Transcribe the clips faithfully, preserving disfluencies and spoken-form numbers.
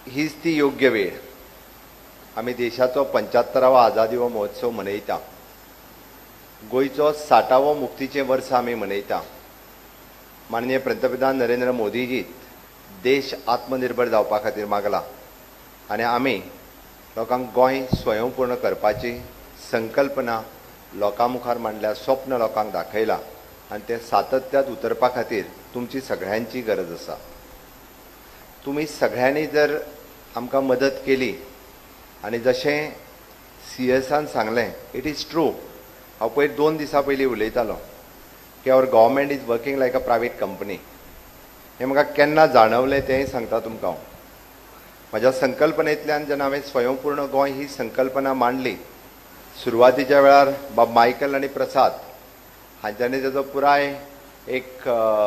हीच ती योग्य वेळ. आमी देशाचो पंच्यात्तरावा आझादी हो महोत्सव मनयता. गोयचो साठावो मुक्तीचें वर्स आमी मनयता. माननीय पंतप्रधान नरेंद्र मोदीजी देश आत्मनिर्भर जावपा खातीर मागला आनी आमी लोकांक गोंय स्वयंपूर्ण करपाची संकल्पना लोकां मुखार मांडल्या, स्वप्न लोकांक दाखयला आनी ते सातत्यात उतरपा खातीर तुमची सगळ्यांची गरज आसा. तुमी सगळ्यांनी जर आमकां मदत केली आनी जशें सी एसान सांगलें, इट इज ट्रू. हांव पयर दोन दिसां पयलीं उलयतालो की our government is working like a private company. हें म्हाका केन्ना जाणवलें तेंय सांगता तुमकां हांव. म्हज्या संकल्पनेंतल्यान जेन्ना हांवें स्वयंपूर्ण गोंय ही संकल्पना मांडली, सुरवातीच्या वेळार बाब मायकल आनी प्रसाद हांच्यांनी तेजो पुराय एक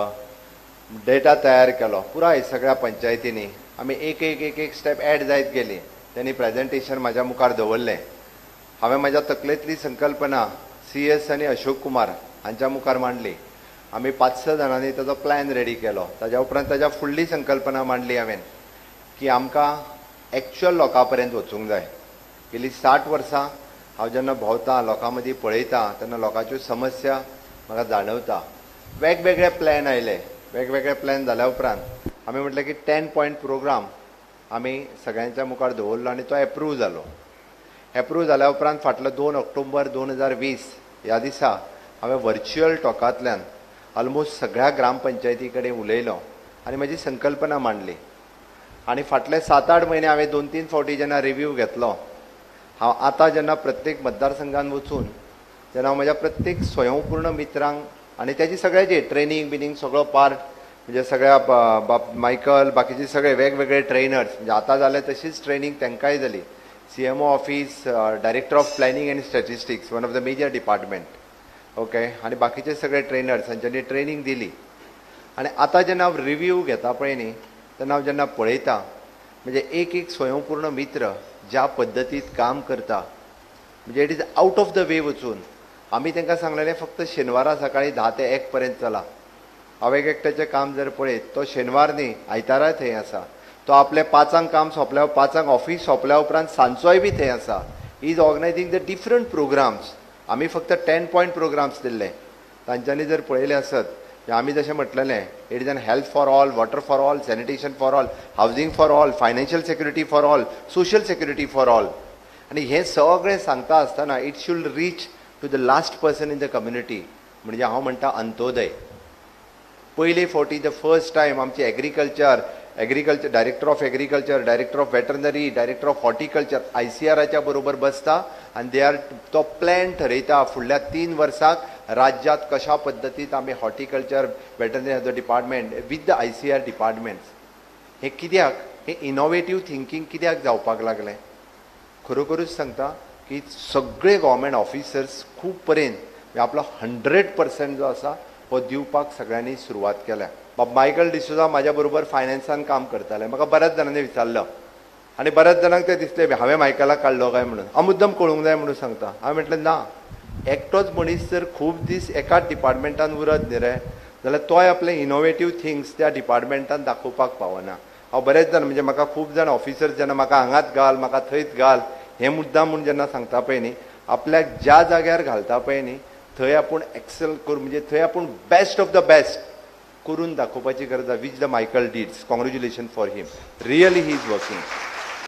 डेटा तयार केलो. पुराय सगळ्या पंचायतींनी आमी एक एक एक एक स्टेप एड जायत गेली. त्यांनी प्रेजेंटेशन म्हाज्या मुखार दवरलें. हांवें म्हाज्या तकलेंतली संकल्पना सी एस आनी अशोक कुमार हांच्या मुखार मांडली. आमी पांच स जाणांनी ताजो प्लॅन रेडी केलो. ताज्या उपरांत ताज्या फुडली संकल्पना मांडली हांवें की आमकां एक्चुअल लोकां पर्यंत वचूंक जाय. गेलीं साठ वर्सां हांव जेन्ना भोंवता, लोकां मदीं पळयता, तेन्ना लोकांच्यो समस्या म्हाका जाणवता. वेगवेगळे प्लॅन आयले. वेगवेगळे प्लॅन जाल्या उपरांत आमी म्हटलें की टेन पॉयंट प्रोग्राम आमी सगळ्यांच्या मुखार दवरलो आनी तो एप्रूव जालो. एप्रूव जाल्या उपरांत फाटलो दोन ऑक्टोबर दोन हजार वीस ह्या दिसा हांवें व्हर्च्युअल टॉकांतल्यान ऑलमोस्ट सगळ्या ग्रामपंचायती कडेन उलयलो आनी म्हजी संकल्पना मांडली. आनी फाटले सात आठ म्हयने हांवें दोन तीन फावटी जेन्ना रिव्यू घेतलो, हांव आतां जेन्ना प्रत्येक मतदारसंघान वचून जेन्ना हांव म्हज्या प्रत्येक स्वयंपूर्ण मित्रांक आनी तेजी सगळ्याची ट्रेनींग बिनींग सगळो पार्ट म्हणजे सगळ्या बाप मायकल बाकीचे सगळे वेगवेगळे ट्रेनर्स म्हणजे आतां जाले तशीच ट्रेनींग तांकांय जाली. C M O office, director of planning and statistics, one of the major department, okay, आनी बाकीचे सगळे ट्रेनर्स हांच्यांनी ट्रेनींग दिली. आनी आतां जेन्ना हांव रिव्यू घेता पळय न्ही, तेन्ना हांव जेन्ना पळयता म्हणजे एक एक स्वयंपूर्ण मित्र ज्या पद्दतीत काम करता, म्हणजे it is out of the way वचून आमी तांकां सांगलेलें फक्त शेनवारा सकाळीं धा ते एक पर्यंत चला. हांव एक एकट्याचें काम जर पळयत, तो शेनवार न्ही आयताराय थंय आसा. तो आपले पांचांक काम सोंपल्या पांचांक ऑफिस सोंपल्या उपरांत सांजचोय बी थंय आसा. He is organizing the different programs. आमी फक्त टेन पॉयंट प्रोग्राम्स दिल्ले. तांच्यांनी जर पळयले आसत, आमी जशें म्हटलेलें, it is an health for all, water for all, sanitation for all, housing for all, financial security for all, social security for all. आनी हें सगळें सांगता आसतना it should reach to the last person in the community. म्हणजे हांव म्हणटा अंत्योदय. पयले फावटी द फर्स्ट टायम आमची agriculture agriculture director of agriculture, director of veterinary, director of horticulture I C आराच्या बरोबर बसता आनी दे आर तो प्लॅन ठरयता फुडल्या तीन वर्सांक राज्यांत कशा पद्दतीत आमी horticulture, veterinary department with the I C R departments. हें कित्याक, हें इनोवेटीव थिंकींग कित्याक जावपाक लागलें? खरोखरूच सांगता की सगळे गव्हर्मेंट ऑफिसर्स खूब पर्यंत आपलो हंड्रेड पर्सेंट जो आसा हो दिवपाक सगळ्यांनी सुरवात केल्या. बाब मायकल डिसोजा म्हाज्या बरोबर फायनान्सान काम करताले. म्हाका बऱ्याच जाणांनी विचारलो आनी बऱ्याच जाणांक ते दिसले हांवें मायकलाक काडलो काय म्हणून. हांव मुद्दम कळूंक जाय म्हणून सांगता. हांवें म्हटलें ना, एकटोच मनीस जर खूब दीस एकाच डिपार्टमेंटान उरत न्ही रे, जाल्यार तोय आपले इनोवेटीव थिंग्स त्या डिपार्टमेंटान दाखोवपाक पावना. हांव बरेच जाण म्हणजे म्हाका खूब जाण ऑफिसर्स जेन्ना म्हाका हांगात घाल, म्हाका थंयच घाल हें मुद्दाम म्हूण जेन्ना सांगता पळय न्ही, आपल्याक ज्या जाग्यार घालता पळय न्ही थंय आपूण एक्सेल करून म्हणजे थंय आपूण बेस्ट ऑफ द बेस्ट करून दाखोवपाची गरज आसा. Which the Michael deeds. Congratulation for him. Really he is working.